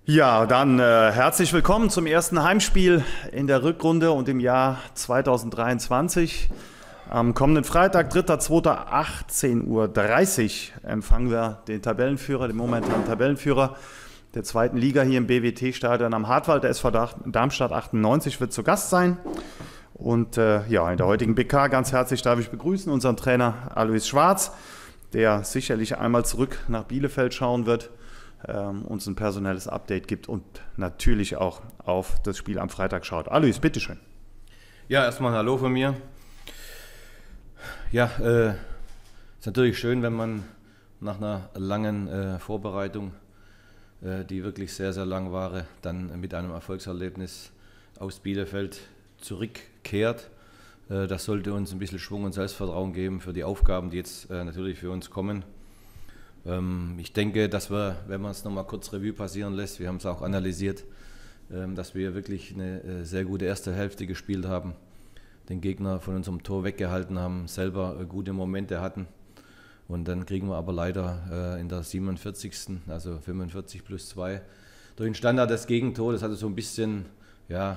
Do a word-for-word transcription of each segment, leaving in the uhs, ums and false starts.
Ja, dann äh, herzlich willkommen zum ersten Heimspiel in der Rückrunde und im Jahr zweitausenddreiundzwanzig. Am kommenden Freitag, dritter zweiter achtzehn Uhr dreißig, empfangen wir den Tabellenführer, den momentanen Tabellenführer der zweiten Liga hier im B W T-Stadion am Hartwald. Der S V Darmstadt achtundneunzig wird zu Gast sein. Und äh, ja, in der heutigen B K ganz herzlich darf ich begrüßen unseren Trainer Alois Schwarz, der sicherlich einmal zurück nach Bielefeld schauen wird, ähm, uns ein personelles Update gibt und natürlich auch auf das Spiel am Freitag schaut. Alois, bitteschön. Ja, erstmal ein Hallo von mir. Ja, äh, ist natürlich schön, wenn man nach einer langen äh, Vorbereitung, äh, die wirklich sehr, sehr lang war, dann mit einem Erfolgserlebnis aus Bielefeld zurückkehrt. Äh, das sollte uns ein bisschen Schwung und Selbstvertrauen geben für die Aufgaben, die jetzt äh, natürlich für uns kommen. Ähm, ich denke, dass wir, wenn man es nochmal kurz Revue passieren lässt, wir haben es auch analysiert, äh, dass wir wirklich eine äh, sehr gute erste Hälfte gespielt haben, den Gegner von unserem Tor weggehalten haben, selber äh, gute Momente hatten. Und dann kriegen wir aber leider äh, in der siebenundvierzigsten also fünfundvierzig plus zwei, durch den Standard das Gegentor. Das hatte so ein bisschen, ja,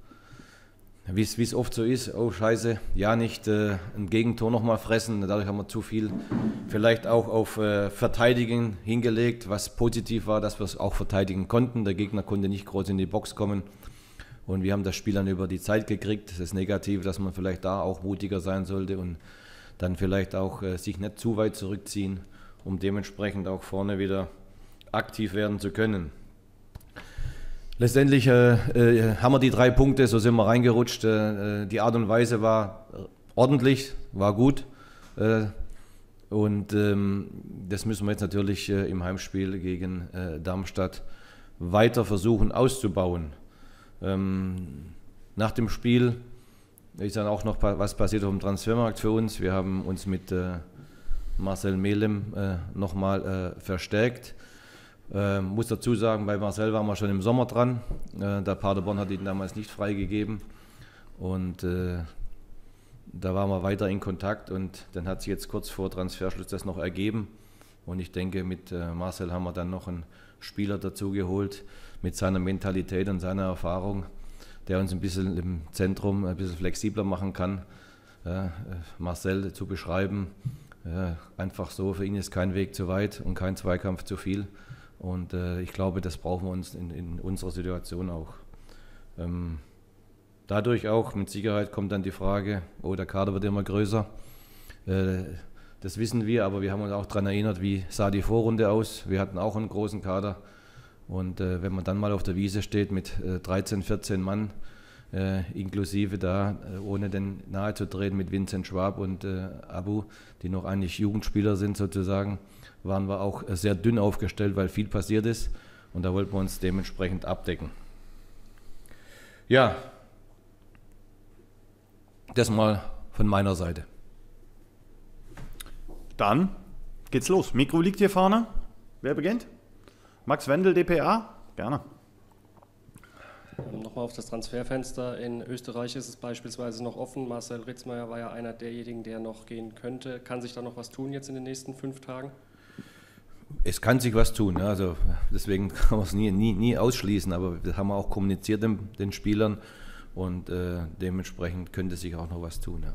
wie es oft so ist, oh scheiße, ja nicht äh, ein Gegentor nochmal fressen, dadurch haben wir zu viel vielleicht auch auf äh, Verteidigen hingelegt, was positiv war, dass wir es auch verteidigen konnten. Der Gegner konnte nicht groß in die Box kommen und wir haben das Spiel dann über die Zeit gekriegt. Das ist negativ, dass man vielleicht da auch mutiger sein sollte und dann vielleicht auch äh, sich nicht zu weit zurückziehen, um dementsprechend auch vorne wieder aktiv werden zu können. Letztendlich äh, äh, haben wir die drei Punkte, so sind wir reingerutscht. Äh, die Art und Weise war ordentlich, war gut. Äh, und ähm, das müssen wir jetzt natürlich äh, im Heimspiel gegen äh, Darmstadt weiter versuchen auszubauen. Ähm, nach dem Spiel ist dann auch noch was passiert auf dem Transfermarkt für uns. Wir haben uns mit äh, Marcel Melem äh, nochmal äh, verstärkt. Äh, muss dazu sagen, bei Marcel waren wir schon im Sommer dran. Äh, der Paderborn hat ihn damals nicht freigegeben. Und äh, da waren wir weiter in Kontakt und dann hat sich jetzt kurz vor Transferschluss das noch ergeben. Und ich denke, mit äh, Marcel haben wir dann noch einen Spieler dazu geholt, mit seiner Mentalität und seiner Erfahrung, der uns ein bisschen im Zentrum ein bisschen flexibler machen kann. Äh, Marcel zu beschreiben, äh, einfach so, für ihn ist kein Weg zu weit und kein Zweikampf zu viel. Und äh, ich glaube, das brauchen wir uns in, in unserer Situation auch. Ähm, dadurch auch, mit Sicherheit kommt dann die Frage, oh, der Kader wird immer größer. Äh, das wissen wir, aber wir haben uns auch daran erinnert, wie sah die Vorrunde aus. Wir hatten auch einen großen Kader. Und äh, wenn man dann mal auf der Wiese steht mit äh, dreizehn, vierzehn Mann, äh, inklusive da, äh, ohne den nahe zu treten mit Vincent Schwab und äh, Abu, die noch eigentlich Jugendspieler sind sozusagen, waren wir auch sehr dünn aufgestellt, weil viel passiert ist und da wollten wir uns dementsprechend abdecken. Ja, das mal von meiner Seite. Dann geht's los. Mikro liegt hier vorne. Wer beginnt? Max Wendel, D P A? Gerne. Nochmal auf das Transferfenster. In Österreich ist es beispielsweise noch offen. Marcel Ritzmeier war ja einer derjenigen, der noch gehen könnte. Kann sich da noch was tun jetzt in den nächsten fünf Tagen? Es kann sich was tun, also deswegen kann man es nie, nie, nie ausschließen, aber das haben wir auch kommuniziert den, den Spielern und äh, dementsprechend könnte sich auch noch was tun. Ja.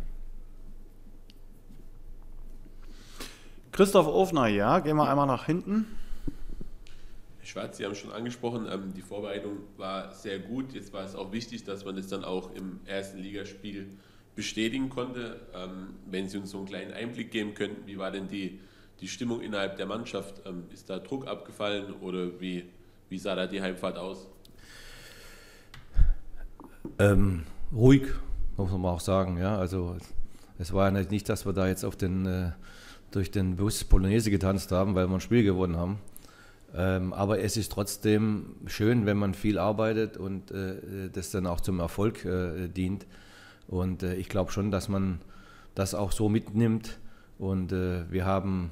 Christoph Ofner, ja, gehen wir einmal nach hinten. Herr Schwarz, Sie haben schon angesprochen, ähm, die Vorbereitung war sehr gut. Jetzt war es auch wichtig, dass man das dann auch im ersten Ligaspiel bestätigen konnte. Ähm, wenn Sie uns so einen kleinen Einblick geben könnten, wie war denn die Die Stimmung innerhalb der Mannschaft, ähm, ist da Druck abgefallen oder wie, wie sah da die Heimfahrt aus? Ähm, ruhig, muss man auch sagen. Ja? Also, es war ja nicht, dass wir da jetzt auf den, äh, durch den Bus Polonaise getanzt haben, weil wir ein Spiel gewonnen haben. Ähm, aber es ist trotzdem schön, wenn man viel arbeitet und äh, das dann auch zum Erfolg äh, dient. Und äh, ich glaube schon, dass man das auch so mitnimmt. Und äh, wir haben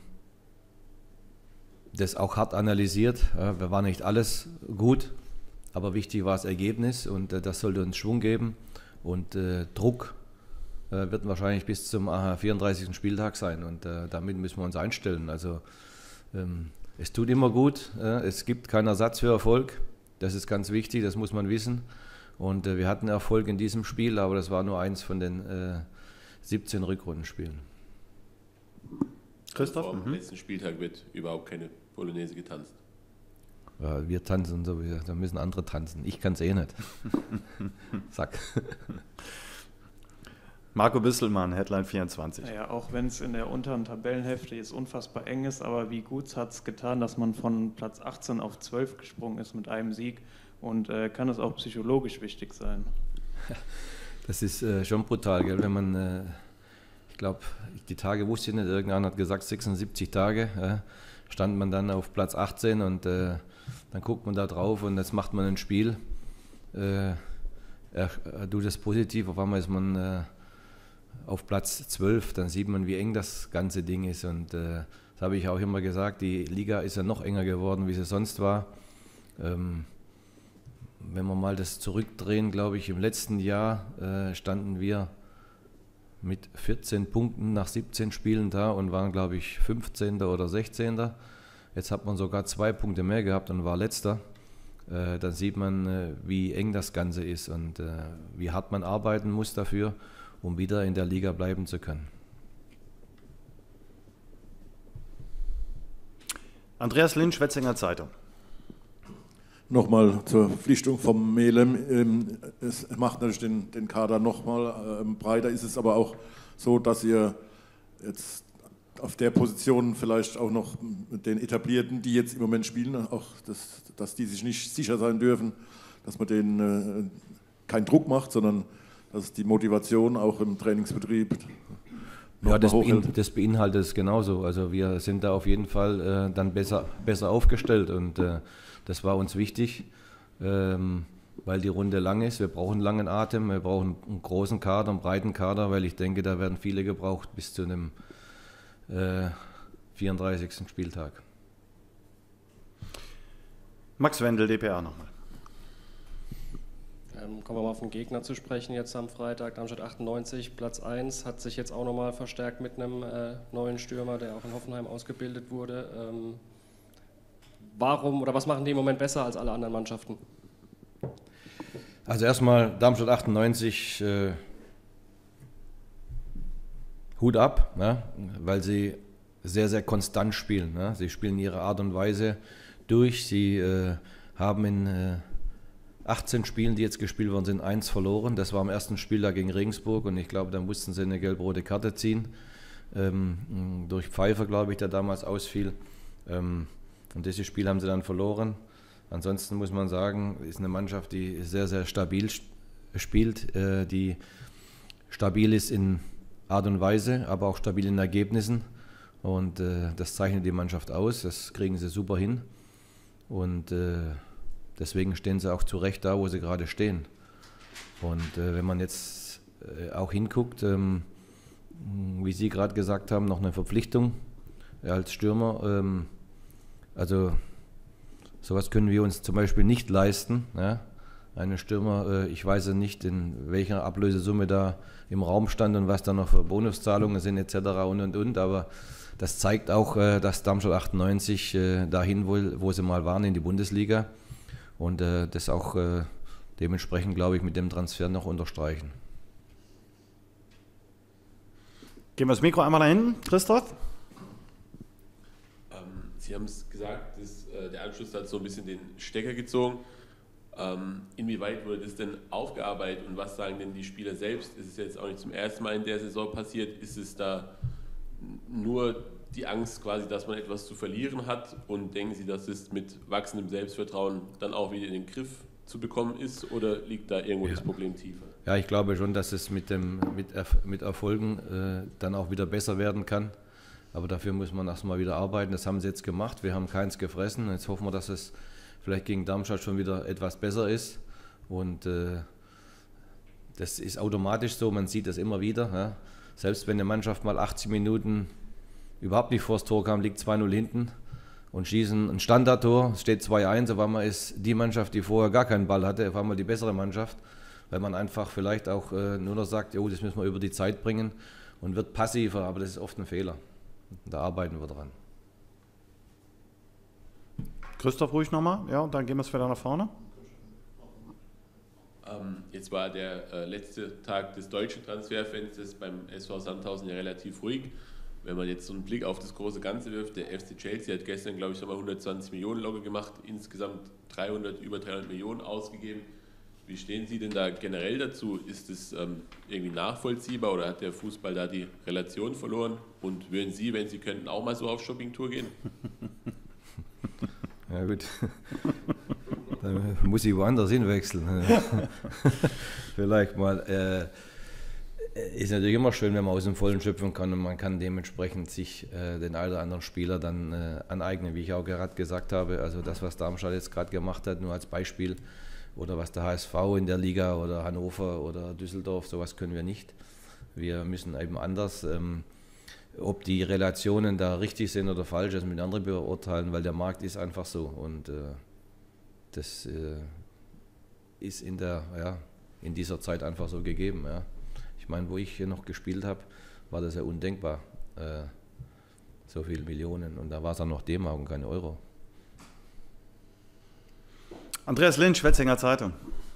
das auch hart analysiert. Ja, wir waren nicht alles gut, aber wichtig war das Ergebnis und äh, das sollte uns Schwung geben. Und äh, Druck äh, wird wahrscheinlich bis zum äh, vierunddreißigsten Spieltag sein und äh, damit müssen wir uns einstellen. Also ähm, es tut immer gut, äh, es gibt keinen Ersatz für Erfolg Das ist ganz wichtig, das muss man wissen. Und äh, wir hatten Erfolg in diesem Spiel, aber das war nur eins von den äh, siebzehn Rückrundenspielen. Christoph? Vor dem letzten Spieltag wird überhaupt keine Polonaise getanzt. Ja, wir tanzen sowieso, da müssen andere tanzen. Ich kann es eh nicht. Zack. Marco Büsselmann, Headline vierundzwanzig. Naja, auch wenn es in der unteren Tabellenhälfte jetzt unfassbar eng ist, aber wie gut hat es getan, dass man von Platz achtzehn auf zwölf gesprungen ist mit einem Sieg, und äh, kann es auch psychologisch wichtig sein? Das ist äh, schon brutal, gell? Wenn man, äh, ich glaube, die Tage wusste ich nicht, irgendeiner hat gesagt sechsundsiebzig Tage, äh, stand man dann auf Platz achtzehn und äh, dann guckt man da drauf und jetzt macht man ein Spiel, äh, er, er tut das positiv, auf einmal ist man äh, auf Platz zwölf, dann sieht man, wie eng das ganze Ding ist, und äh, das habe ich auch immer gesagt, die Liga ist ja noch enger geworden, wie sie sonst war. Ähm, wenn wir mal das zurückdrehen, glaube ich, im letzten Jahr äh, standen wir mit vierzehn Punkten nach siebzehn Spielen da und waren, glaube ich, fünfzehnter oder sechzehnter Jetzt hat man sogar zwei Punkte mehr gehabt und war letzter. Äh, dann sieht man, äh, wie eng das Ganze ist und äh, wie hart man arbeiten muss dafür, um wieder in der Liga bleiben zu können. Andreas Linsch, Schwetzinger Zeitung. Nochmal zur Verpflichtung vom Melem. Es macht natürlich den, den Kader nochmal breiter. Ist es aber auch so, dass ihr jetzt auf der Position vielleicht auch noch mit den Etablierten, die jetzt im Moment spielen, auch das, dass die sich nicht sicher sein dürfen, dass man denen äh, keinen Druck macht, sondern dass die Motivation auch im Trainingsbetrieb ja, das, bein, das beinhaltet es genauso. Also wir sind da auf jeden Fall äh, dann besser, besser aufgestellt und äh, das war uns wichtig, ähm, weil die Runde lang ist. Wir brauchen einen langen Atem, wir brauchen einen großen Kader, einen breiten Kader, weil ich denke, da werden viele gebraucht bis zu einem äh, vierunddreißigsten Spieltag. Max Wendel, D P A nochmal. Ähm, kommen wir mal auf den Gegner zu sprechen jetzt am Freitag. Darmstadt achtundneunzig, Platz eins, hat sich jetzt auch nochmal verstärkt mit einem äh, neuen Stürmer, der auch in Hoffenheim ausgebildet wurde. Ähm, warum oder was machen die im Moment besser als alle anderen Mannschaften? Also erstmal Darmstadt achtundneunzig, äh, Hut ab, ne? Weil sie sehr, sehr konstant spielen. Ne? Sie spielen ihre Art und Weise durch. Sie äh, haben in äh, achtzehn Spielen, die jetzt gespielt worden sind, eins verloren. Das war am ersten Spieltag gegen Regensburg und ich glaube, da mussten sie eine gelb-rote Karte ziehen. Ähm, durch Pfeiffer, glaube ich, der damals ausfiel. Ähm, und dieses Spiel haben sie dann verloren. Ansonsten muss man sagen, ist eine Mannschaft, die sehr, sehr stabil spielt, äh, die stabil ist in Art und Weise, aber auch stabil in Ergebnissen. Und äh, das zeichnet die Mannschaft aus, das kriegen sie super hin. Und äh, deswegen stehen sie auch zu Recht da, wo sie gerade stehen. Und äh, wenn man jetzt äh, auch hinguckt, ähm, wie Sie gerade gesagt haben, noch eine Verpflichtung als Stürmer. Ähm, also sowas können wir uns zum Beispiel nicht leisten. Ja? Einen Stürmer, äh, ich weiß ja nicht, in welcher Ablösesumme da im Raum stand und was da noch für Bonuszahlungen sind et cetera und und und, aber das zeigt auch, äh, dass Darmstadt achtundneunzig äh, dahin will, wo sie mal waren, in die Bundesliga und äh, das auch äh, dementsprechend, glaube ich, mit dem Transfer noch unterstreichen. Gehen wir das Mikro einmal dahin, Christoph? Ähm, Sie haben es gesagt, dass, äh, der Anschluss hat so ein bisschen den Stecker gezogen. Ähm, inwieweit wurde das denn aufgearbeitet und was sagen denn die Spieler selbst? Ist es jetzt auch nicht zum ersten Mal in der Saison passiert? Ist es da nur die Angst quasi, dass man etwas zu verlieren hat und denken Sie, dass es mit wachsendem Selbstvertrauen dann auch wieder in den Griff zu bekommen ist oder liegt da irgendwo ja. das Problem tiefer? Ja, ich glaube schon, dass es mit, dem, mit, Erf mit Erfolgen äh, dann auch wieder besser werden kann. Aber dafür muss man erstmal wieder arbeiten. Das haben sie jetzt gemacht. Wir haben keins gefressen. Jetzt hoffen wir, dass es vielleicht gegen Darmstadt schon wieder etwas besser ist. Und äh, das ist automatisch so, man sieht das immer wieder. Ja. Selbst wenn eine Mannschaft mal achtzig Minuten überhaupt nicht vors Tor kam, liegt zwei null hinten und schießen ein Standardtor, es steht zwei eins, auf einmal ist die Mannschaft, die vorher gar keinen Ball hatte, auf einmal die bessere Mannschaft, weil man einfach vielleicht auch äh, nur noch sagt, jo, das müssen wir über die Zeit bringen und wird passiver, aber das ist oft ein Fehler. Da arbeiten wir dran. Christoph, ruhig nochmal, ja, und dann gehen wir es wieder nach vorne. Ähm, jetzt war der äh, letzte Tag des deutschen Transferfensters beim S V Sandhausen ja relativ ruhig. Wenn man jetzt so einen Blick auf das große Ganze wirft, der F C Chelsea hat gestern, glaube ich, nochmal hundertzwanzig Millionen locker gemacht, insgesamt dreihundert, über dreihundert Millionen ausgegeben. Wie stehen Sie denn da generell dazu? Ist es ähm, irgendwie nachvollziehbar oder hat der Fußball da die Relation verloren? Und würden Sie, wenn Sie könnten, auch mal so auf Shoppingtour gehen? Ja gut, dann muss ich woanders hinwechseln. Vielleicht mal. Äh, ist natürlich immer schön, wenn man aus dem Vollen schöpfen kann und man kann dementsprechend sich äh, den einen oder anderen Spieler dann äh, aneignen, wie ich auch gerade gesagt habe. Also das, was Darmstadt jetzt gerade gemacht hat, nur als Beispiel, oder was der H S V in der Liga oder Hannover oder Düsseldorf, sowas können wir nicht. Wir müssen eben anders. Ähm, ob die Relationen da richtig sind oder falsch, das müssen andere beurteilen, weil der Markt ist einfach so und äh, das äh, ist in, der, ja, in dieser Zeit einfach so gegeben. Ja. Ich meine, wo ich hier noch gespielt habe, war das ja undenkbar, äh, so viele Millionen. Und da war es dann noch D-Mark und keine Euro. Andreas Linsch, Schwetzinger Zeitung.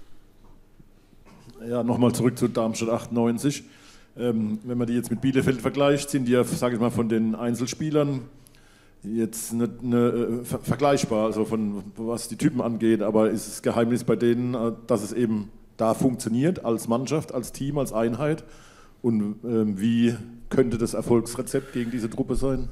Ja, nochmal zurück zu Darmstadt achtundneunzig. Ähm, wenn man die jetzt mit Bielefeld vergleicht, sind die ja, sage ich mal, von den Einzelspielern jetzt nicht ne, ver vergleichbar, also von was die Typen angeht. Aber ist das Geheimnis bei denen, dass es eben da funktioniert, als Mannschaft, als Team, als Einheit? Und ähm, wie könnte das Erfolgsrezept gegen diese Truppe sein?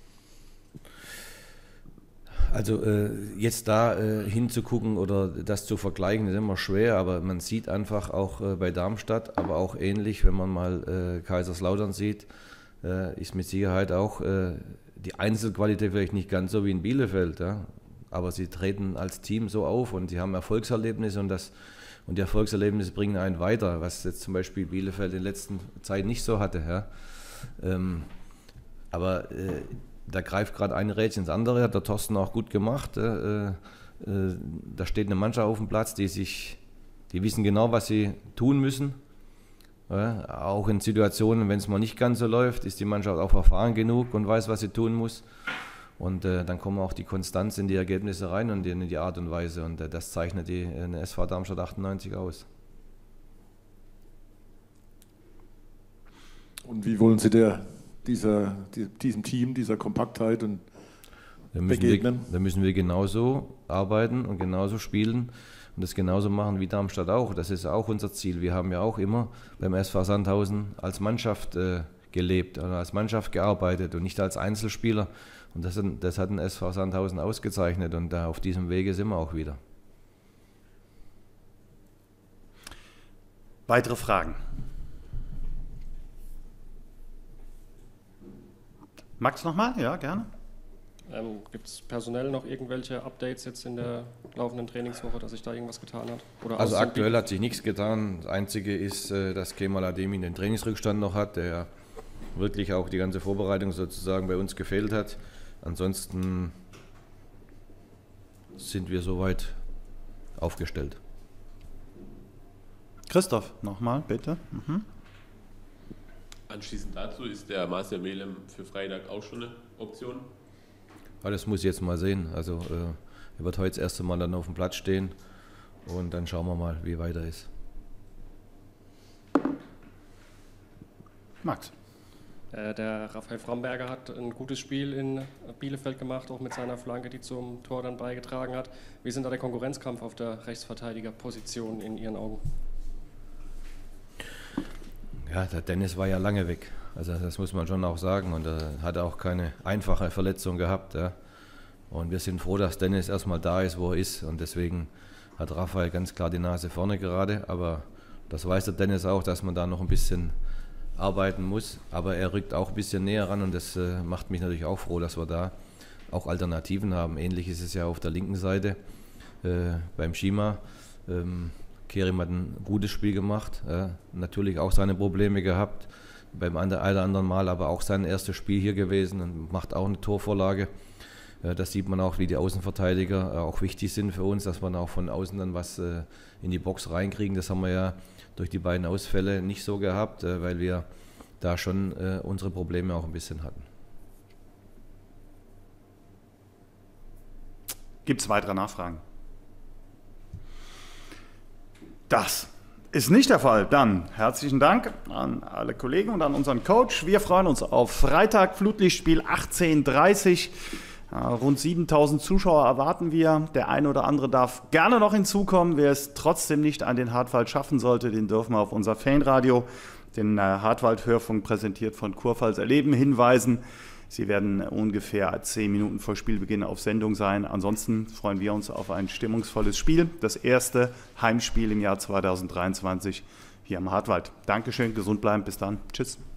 Also äh, jetzt da äh, hinzugucken oder das zu vergleichen, ist immer schwer, aber man sieht einfach auch äh, bei Darmstadt, aber auch ähnlich, wenn man mal äh, Kaiserslautern sieht, äh, ist mit Sicherheit auch äh, die Einzelqualität vielleicht nicht ganz so wie in Bielefeld, ja? Aber sie treten als Team so auf und sie haben Erfolgserlebnisse und das Und die Erfolgserlebnisse bringen einen weiter, was jetzt zum Beispiel Bielefeld in der letzten Zeit nicht so hatte. Ja. Ähm, aber äh, da greift gerade ein Rädchen ins andere, hat der Thorsten auch gut gemacht. Äh, äh, da steht eine Mannschaft auf dem Platz, die sich, die wissen genau, was sie tun müssen. Ja, auch in Situationen, wenn es mal nicht ganz so läuft, ist die Mannschaft auch erfahren genug und weiß, was sie tun muss. Und äh, dann kommen auch die Konstanz in die Ergebnisse rein und in die Art und Weise. Und äh, das zeichnet die äh, S V Darmstadt achtundneunzig aus. Und wie wollen Sie der, dieser, diesem Team, dieser Kompaktheit und da müssen begegnen? Wir, da müssen wir genauso arbeiten und genauso spielen und das genauso machen wie Darmstadt auch. Das ist auch unser Ziel. Wir haben ja auch immer beim S V Sandhausen als Mannschaft äh, gelebt und als Mannschaft gearbeitet und nicht als Einzelspieler. Und das, das hat den S V Sandhausen ausgezeichnet und da auf diesem Wege sind wir auch wieder. Weitere Fragen? Max nochmal? Ja, gerne. Ähm, Gibt es personell noch irgendwelche Updates jetzt in der laufenden Trainingswoche, dass sich da irgendwas getan hat? Oder also aktuell hat sich nichts getan. Das Einzige ist, dass Kemal Ademi den Trainingsrückstand noch hat, der wirklich auch die ganze Vorbereitung sozusagen bei uns gefehlt hat. Ansonsten sind wir soweit aufgestellt. Christoph, nochmal, bitte. Mhm. Anschließend dazu ist der Marcel Melem für Freitag auch schon eine Option? Ja, das muss ich jetzt mal sehen. Also äh, er wird heute das erste Mal dann auf dem Platz stehen und dann schauen wir mal, wie weiter ist. Max. Der Raphael Framberger hat ein gutes Spiel in Bielefeld gemacht, auch mit seiner Flanke, die zum Tor dann beigetragen hat. Wie sind da der Konkurrenzkampf auf der Rechtsverteidigerposition in Ihren Augen? Ja, der Dennis war ja lange weg. Also das muss man schon auch sagen. Und er hat auch keine einfache Verletzung gehabt. Ja. Und wir sind froh, dass Dennis erstmal da ist, wo er ist. Und deswegen hat Raphael ganz klar die Nase vorne gerade. Aber das weiß der Dennis auch, dass man da noch ein bisschen arbeiten muss, aber er rückt auch ein bisschen näher ran und das äh, macht mich natürlich auch froh, dass wir da auch Alternativen haben. Ähnlich ist es ja auf der linken Seite äh, beim Schima. Ähm, Kerim hat ein gutes Spiel gemacht, äh, natürlich auch seine Probleme gehabt, beim einen oder anderen Mal aber auch sein erstes Spiel hier gewesen und macht auch eine Torvorlage. Äh, das sieht man auch, wie die Außenverteidiger äh, auch wichtig sind für uns, dass wir auch von außen dann was äh, in die Box reinkriegen. Das haben wir ja durch die beiden Ausfälle nicht so gehabt, weil wir da schon äh, unsere Probleme auch ein bisschen hatten. Gibt es weitere Nachfragen? Das Ist nicht der Fall. Dann herzlichen Dank an alle Kollegen und an unseren Coach. Wir freuen uns auf Freitag, Flutlichtspiel achtzehn Uhr dreißig. Rund siebentausend Zuschauer erwarten wir. Der eine oder andere darf gerne noch hinzukommen. Wer es trotzdem nicht an den Hartwald schaffen sollte, den dürfen wir auf unser Fanradio, den Hartwald-Hörfunk präsentiert von Kurpfalz Erleben, hinweisen. Sie werden ungefähr zehn Minuten vor Spielbeginn auf Sendung sein. Ansonsten freuen wir uns auf ein stimmungsvolles Spiel. Das erste Heimspiel im Jahr zweitausenddreiundzwanzig hier am Hartwald. Dankeschön, gesund bleiben, bis dann. Tschüss.